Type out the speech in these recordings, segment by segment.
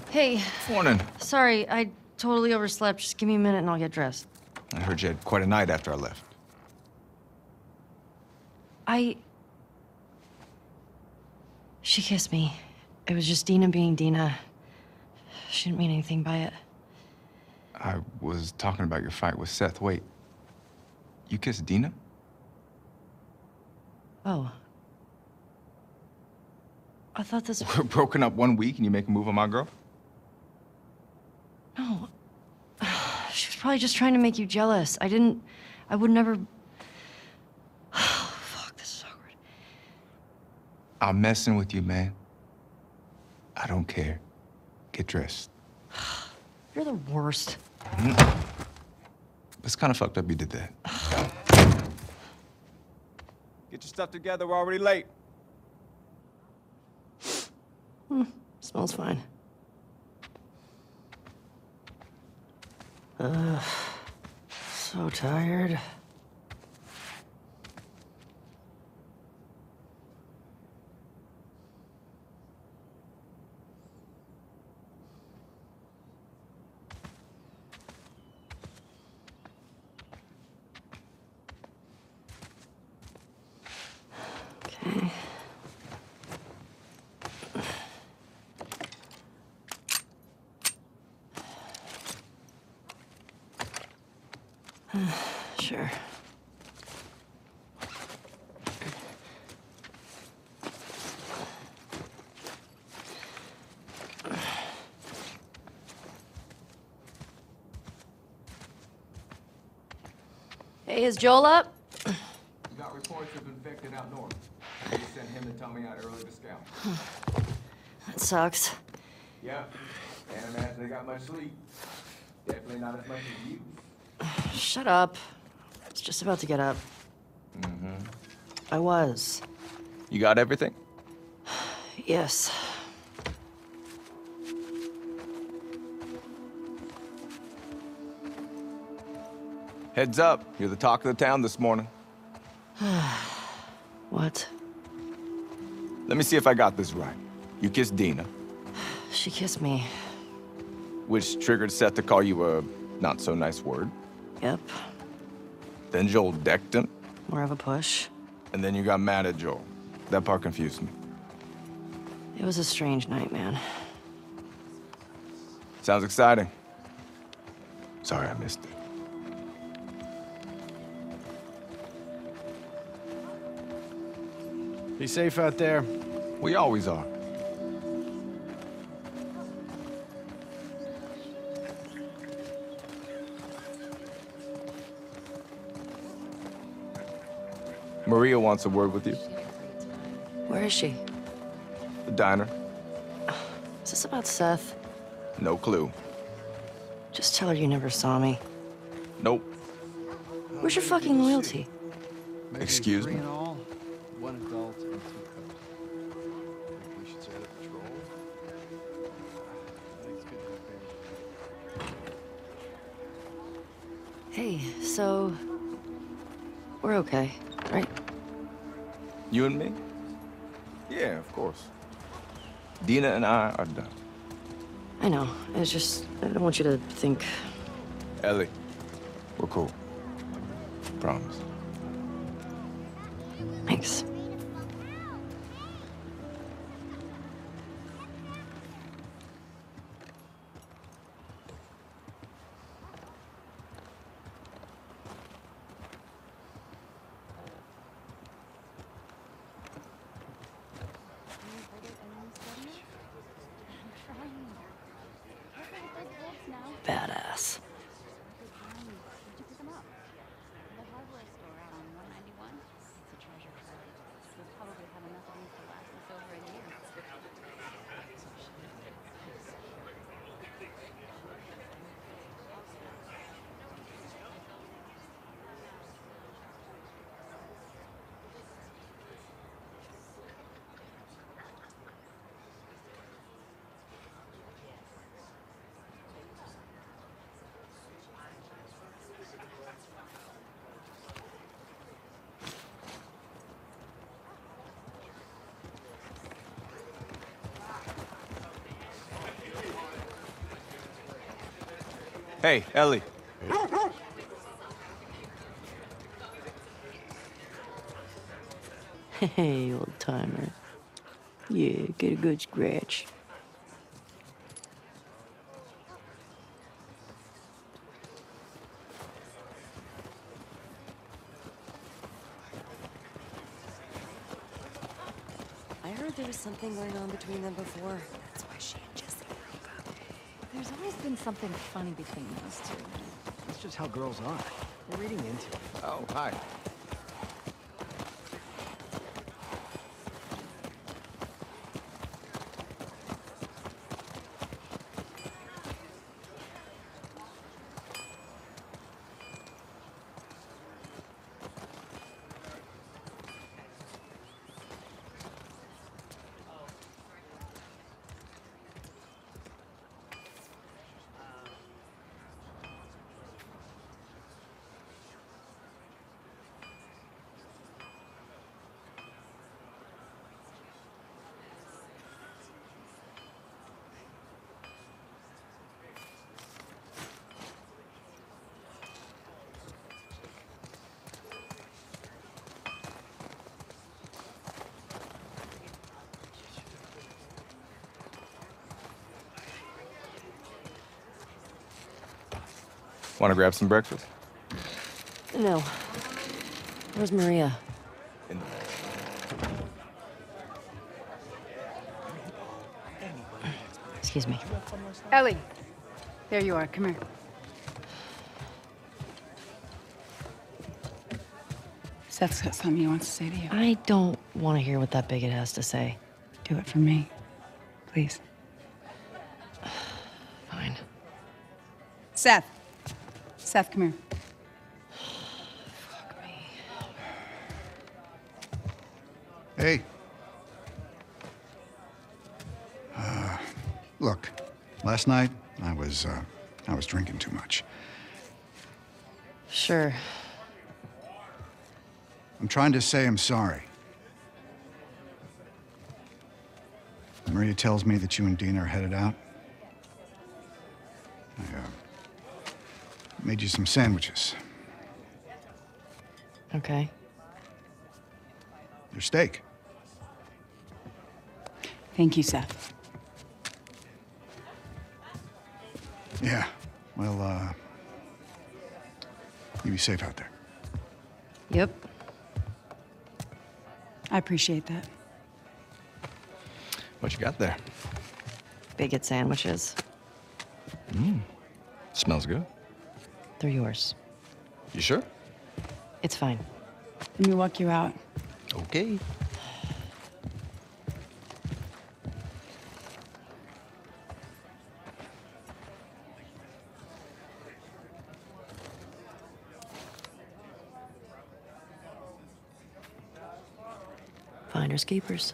Hey, Morning. sorry, I totally overslept. Just give me a minute and I'll get dressed. I heard you had quite a night after I left. She kissed me. It was just Dina being Dina. She didn't mean anything by it. I was talking about your fight with Seth. Wait, you kissed Dina? Oh. I thought this... We're broken up 1 week and you make a move on my girl? No. She was probably just trying to make you jealous. I would never... Oh, fuck, this is awkward. I'm messing with you, man. I don't care. Get dressed. You're the worst. It's kind of fucked up you did that. Get your stuff together, we're already late. Smells fine. So tired. Okay. Sure. Hey, is Joel up? You got reports of infected out north. You sent him to tell me out early to scout. That sucks. Yeah, can't imagine they got much sleep. Definitely not as much as you. Shut up. I was just about to get up. I was. You got everything? Yes. Heads up, you're the talk of the town this morning. What? Let me see if I got this right. You kissed Dina, She kissed me. which triggered Seth to call you a not-so-nice word. Yep. Then Joel decked him, More of a push. and then you got mad at Joel. That part confused me. It was a strange night, man. Sounds exciting. Sorry I missed it. Be safe out there. We always are. Maria wants a word with you. Where is she? The diner. Is this about Seth? No clue. Just tell her you never saw me. Nope. Where's your fucking loyalty? Maybe Excuse 3 me? in all, 1 adult and 2 cubs. Think we should set up patrol? I think it's good to have family. Hey, so... We're okay, right? You and me? Yeah, of course. Dina and I are done. I know. It's just... I don't want you to think... Ellie, we're cool. Promise. Thanks. Badass. Hey, Ellie. Hey, old timer. Yeah, get a good scratch. I heard there was something going on between them before. That's why she and Jesse broke up. There's always been something funny between those two. That's just how girls are. They're reading into it. Oh, hi. Want to grab some breakfast? No. Where's Maria? In Excuse me. Ellie, there you are. Come here. Seth's got something he wants to say to you. I don't want to hear what that bigot has to say. Do it for me, please. Fine. Seth. Seth, come here. Fuck me. Hey. Look, last night I was drinking too much. Sure. I'm trying to say I'm sorry. Maria tells me that you and Dean are headed out. I made you some sandwiches. Okay. Your steak. Thank you, Seth. Yeah. Well, you be safe out there. Yep. I appreciate that. What you got there? Bigot sandwiches. Smells good. They're yours. You sure? It's fine. Let me walk you out. Okay. Finders keepers.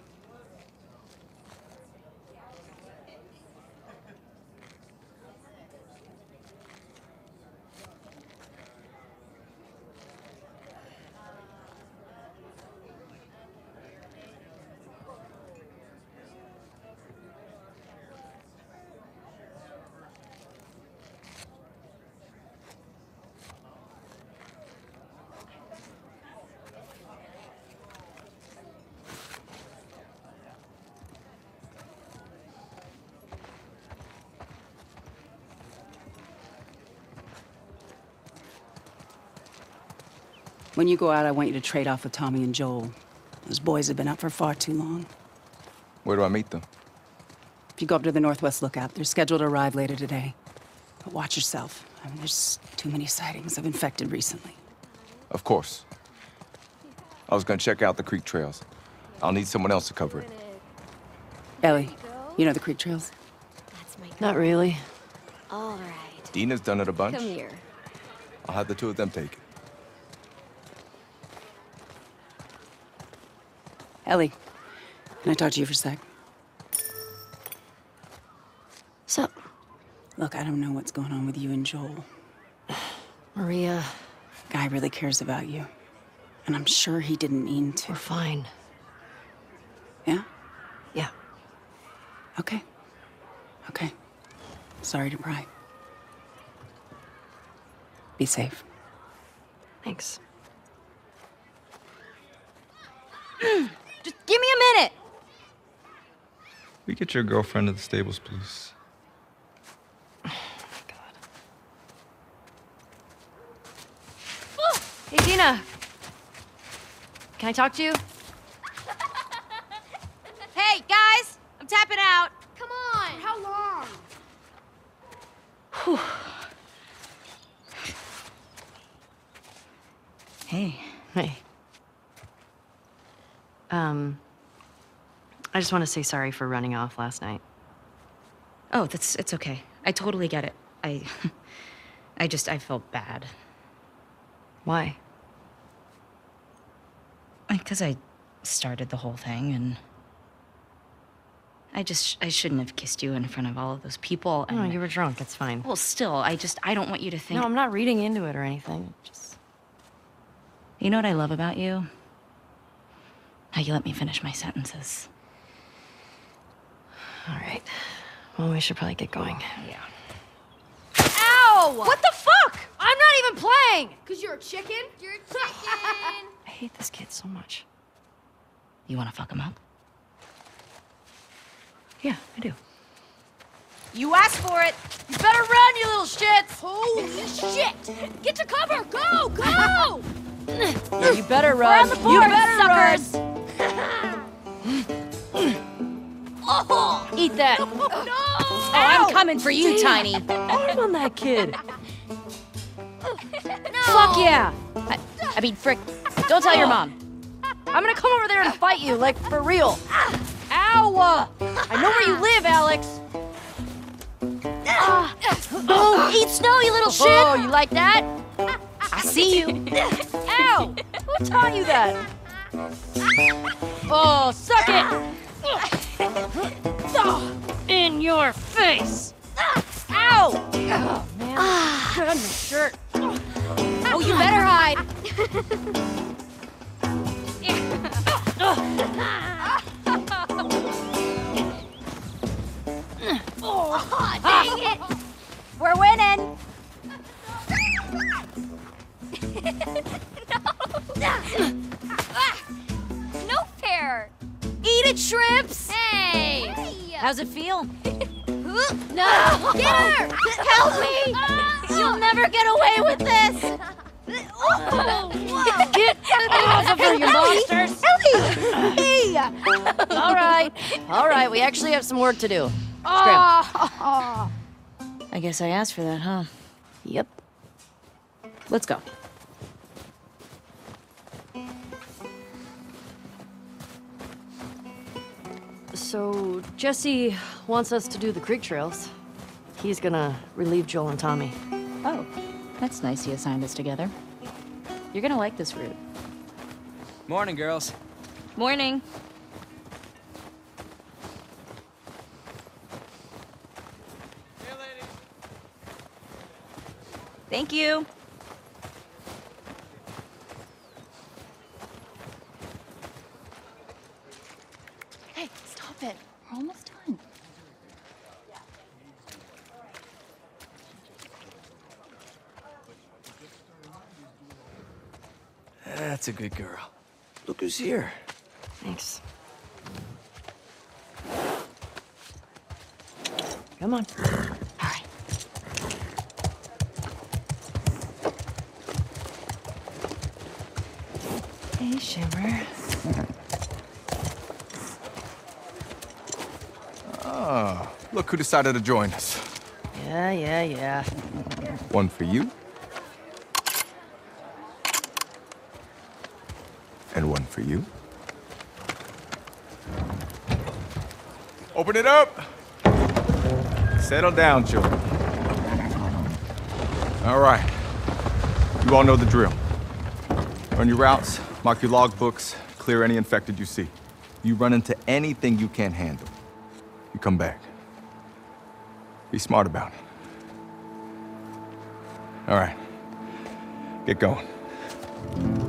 When you go out, I want you to trade off with Tommy and Joel. Those boys have been up for far too long. Where do I meet them? If you go up to the Northwest Lookout, they're scheduled to arrive later today. But watch yourself. I mean, there's too many sightings of infected recently. Of course. I was gonna check out the creek trails. I'll need someone else to cover it. Ellie, you know the creek trails? That's my girl. Not really. All right. Dina's done it a bunch. Come here. I'll have the two of them take it. Ellie, can I talk to you for a sec? Sup, Look, I don't know what's going on with you and Joel. Maria? Guy really cares about you. And I'm sure he didn't mean to. We're fine. Yeah? Yeah. Okay. Okay. Sorry to pry. Be safe. Thanks. Just give me a minute! We get your girlfriend to the stables, please. Hey, Dina. Can I talk to you? Hey, guys! I'm tapping out. Come on! How long? Hey. Hey. I just want to say sorry for running off last night. Oh, it's okay. I totally get it. I felt bad. Why? Because I started the whole thing, and I shouldn't have kissed you in front of all of those people. And No, you were drunk. It's fine. well, still, I don't want you to think. No, I'm not reading into it or anything. Just... You know what I love about you? How you let me finish my sentences. All right. Well, we should probably get going. Yeah. Ow! What the fuck? I'm not even playing! Cause you're a chicken? You're a chicken! I hate this kid so much. You want to fuck him up? Yeah, I do. You asked for it. You better run, you little shits! Holy shit! Get to cover! Go! Go! Yeah, you better run. We're on the You board, better suckers! run. Oh! Eat that. No! Oh, I'm coming for you, Tiny. Arm on that kid. No! Fuck yeah. I mean, frick. Don't tell your mom. I'm gonna come over there and fight you, like, for real. Ow! I know where you live, Alex. Oh, eat snow, you little shit! Oh, you like that? I see you. Ow! Who taught you that? Oh, suck it! In your face! Ow! Oh, man. God, my shirt. Oh, you better hide. Oh, dang it! We're winning. No fair! Eat it, shrimps. Hey! How's it feel? No! Get her! Help me! You'll never get away with this. Get off of her, you monsters! Hey! All right, we actually have some work to do. Scram. I guess I asked for that, huh? Yep. Let's go. So, Jesse wants us to do the creek trails. He's gonna relieve Joel and Tommy. Oh, that's nice you assigned us together. You're gonna like this route. Morning, girls. Morning. Thank you. Hey, stop it. We're almost done. That's a good girl. Look who's here. Thanks. Come on. All right. Hey, Shimmer. Oh, look who decided to join us. Yeah. One for you. And one for you. Open it up! Settle down, children. All right. You all know the drill. Run your routes, mark your logbooks, clear any infected you see. You run into anything you can't handle, you come back. Be smart about it. All right. Get going.